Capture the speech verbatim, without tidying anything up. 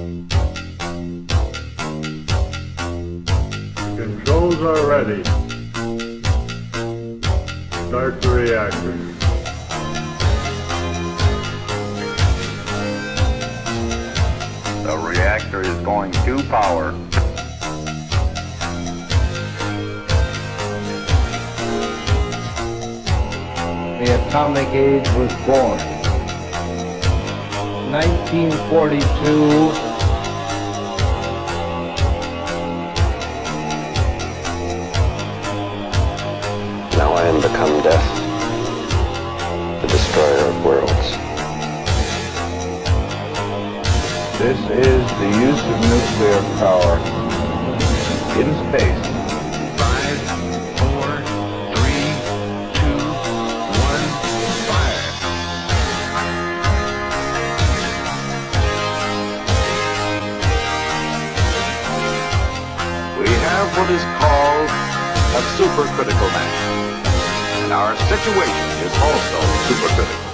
Controls are ready. Start the reactor. The reactor is going to power. The atomic age was born. nineteen forty-two, now I am become death, the destroyer of worlds. this is the use of nuclear power in space. Five, four, three, two, one, fire. We have what is called a supercritical mass, and our situation is also supercritical.